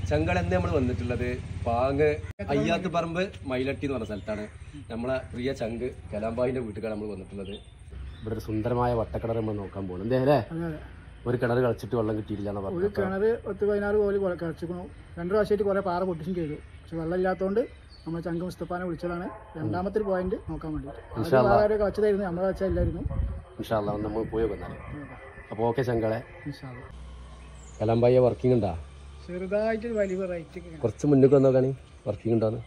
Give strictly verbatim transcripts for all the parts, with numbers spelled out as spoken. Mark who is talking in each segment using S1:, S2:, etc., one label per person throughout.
S1: ചങ്കളെന്ന് നമ്മൾ വന്നിട്ടുള്ളത് പാങ്ങ് അയ്യാത്ത് പറമ്പ് മൈലട്ടി എന്ന് പറഞ്ഞ സ്ഥലത്താണ്. നമ്മളെ പ്രിയ ചങ്ക് കലാമ്പായിന്റെ വീട്ടിലാണ് നമ്മൾ വന്നിട്ടുള്ളത്. ഇവിടെ ഒരു സുന്ദരമായ വട്ടക്കിണർ നമ്മൾ നോക്കാൻ പോകുന്നു. എന്തേ അല്ലേ? ഒരു കിണർ കളിച്ചിട്ട് വെള്ളം കിട്ടിയില്ല.
S2: ഒരു കിണർ പത്ത് പതിനാറ് കോല് കളിച്ചിരിക്കണു. രണ്ടു പ്രാവശ്യമായിട്ട് കുറെ പാറ പൊട്ടിച്ചും ചെയ്തു. പക്ഷെ വെള്ളം ഇല്ലാത്തതുകൊണ്ട് നമ്മൾ ചങ്ക് മുസ്തഫാനെ വിളിച്ചതാണ് രണ്ടാമത്തെ പോയിന്റ് നോക്കാൻ വേണ്ടിയിട്ട്. കളിച്ചതായിരുന്നു, നമ്മൾ കളിച്ചില്ലായിരുന്നു.
S1: നമ്മൾ പോയി വന്നാല് അപ്പോൾ ഓക്കെ ചങ്കളെ. കലാമ്പായ വർക്കിംഗ് ഉണ്ടാ?
S2: ചെറുതായിട്ട് വലിയ റൈറ്റ്
S1: കുറച്ച് മുന്നേക്ക് വന്നോക്കാണ് വർക്കിംഗ് ഉണ്ടോന്ന്.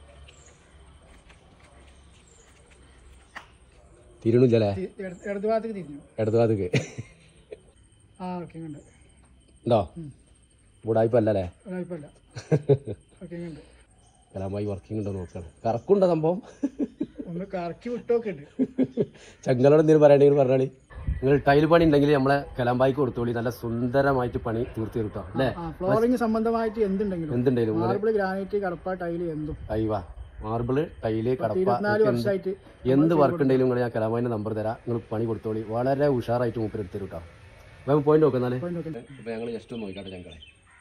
S1: തിരിയണില്ലേ?
S2: ഇടതു ഭാഗത്തേക്ക് തിരിഞ്ഞു.
S1: ഇടതു ഭാഗത്തേക്ക്
S2: ആ വർക്കിംഗ് ഉണ്ട്.
S1: ഉണ്ടോ? ബുടായിപ്പല്ലേ? കലാമ്പായി വർക്കിംഗ് ഉണ്ടോ നോക്കണം. കറക്കുണ്ടോ സംഭവം?
S2: ഒന്ന് കറക്കി വിട്ടോക്കുണ്ട്.
S1: ചങ്ങളോട് എന്തെങ്കിലും പറയണ്ടെങ്കിൽ പറഞ്ഞാളി. നിങ്ങൾ ടൈൽ പണി ഉണ്ടെങ്കിൽ നമ്മളെ കലാമ്പായിക്ക് കൊടുത്തോളി. നല്ല സുന്ദരമായിട്ട് പണി തീർത്ത് കിട്ടോ അല്ലേ?
S2: ഫ്ലോറിംഗ് സംബന്ധമായിട്ട് എന്തുണ്ടെങ്കിലും
S1: എന്തുണ്ടെങ്കിലും
S2: മാർബിൾ, ഗ്രാനൈറ്റ്, കടപ്പ, ടൈല് എന്തും.
S1: അയ്യവാ മാർബിള്, ടൈല്, കടപ്പ എന്ത് വർക്ക് ഉണ്ടെങ്കിലും നിങ്ങൾ ഞാൻ കലാമ്പായിന്റെ നമ്പർ തരാം. നിങ്ങൾ പണി കൊടുത്തോളി. വളരെ ഉഷാറായിട്ട് മൂപ്പര് എടുത്തു തരും കേട്ടോ. അപ്പം പോയിന്റ് നോക്കുന്നാല് അപ്പൊ ഞങ്ങൾ ജസ്റ്റ് ഒന്ന് നോക്കിക്കാട്ടെ ചങ്കളെ.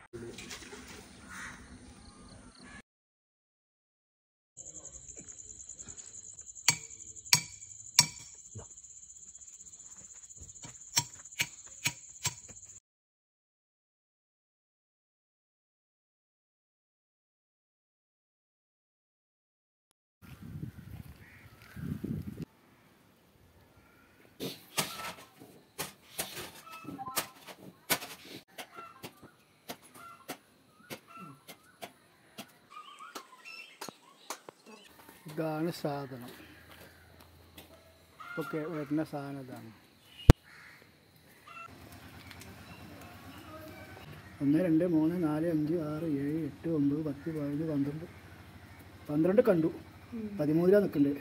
S2: ഇതാണ് സാധനം. ഇപ്പൊക്കെ വരുന്ന സാധനം ഇതാണ്. ഒന്ന് രണ്ട് മൂന്ന് നാല് അഞ്ച് ആറ് ഏഴ് എട്ട് ഒമ്പത് പത്ത് പതിനൊന്ന് പന്ത്രണ്ട് പന്ത്രണ്ട് കണ്ടു. പതിമൂന്നിലാണ് നിൽക്കുന്നുണ്ട്.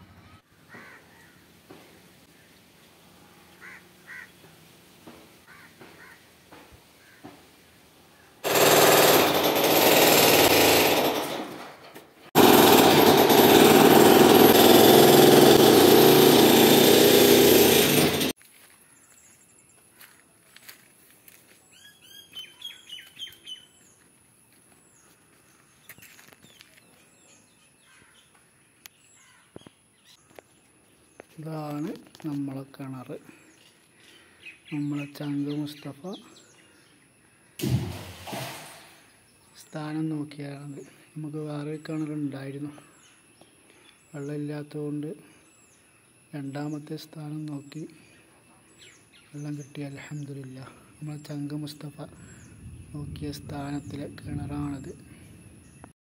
S2: ഇതാണ് നമ്മളെ കിണർ. നമ്മളെ ചങ്ക് മുസ്തഫ സ്ഥാനം നോക്കിയാണത്. നമുക്ക് വേറെ കിണറുണ്ടായിരുന്നു, വെള്ളമില്ലാത്തതുകൊണ്ട് രണ്ടാമത്തെ സ്ഥാനം നോക്കി വെള്ളം കിട്ടി. അൽഹംദുലില്ലാ. നമ്മളെ ചങ്ക് മുസ്തഫ നോക്കിയ സ്ഥാനത്തിലെ കിണറാണത്.